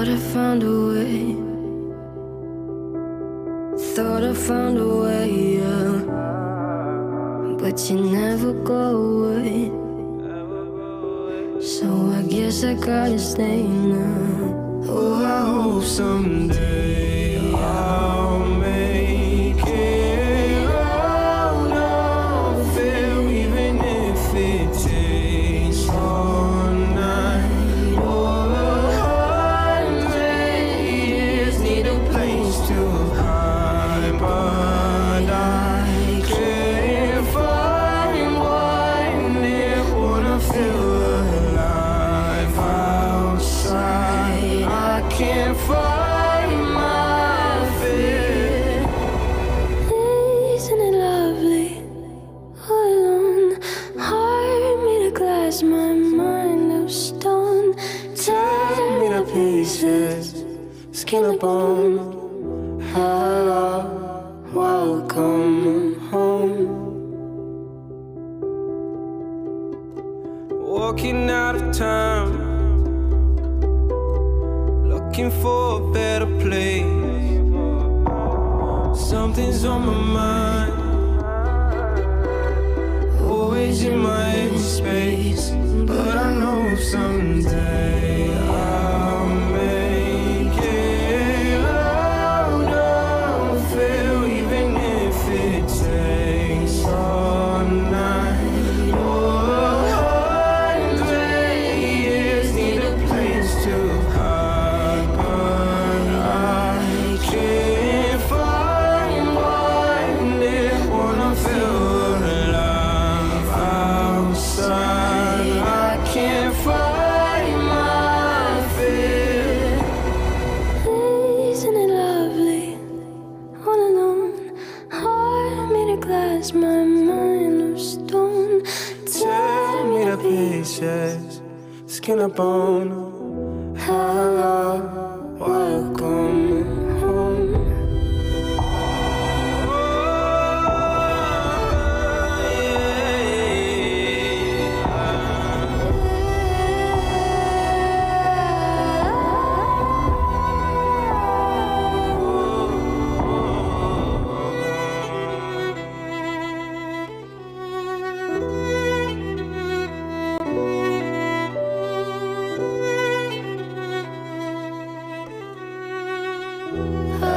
Thought I found a way. Thought I found a way, yeah. But you never go away. So I guess I gotta stay now. Oh, I hope someday I'll make it out of here, even if it takes all night or 100 years. Need a place to hide, but I can't find one near. Wanna feel alive outside. I can't find my fear. Isn't it lovely? All alone, heart made of glass, my mind of stone. Tear me to pieces, skin and bone. Hello, welcome home. Walking out of town, looking for a better place. Something's on my mind, always in my headspace. But I know someday I'll make it out of here, even if it takes all night or 100 years. Need a place to hide, but I can't find one near. Wanna feel alive outside. I can't find my fear. Isn't it lovely? All alone, heart made of glass, my mind of stone. Tear me to pieces, skin and bone. Hello, welcome home. I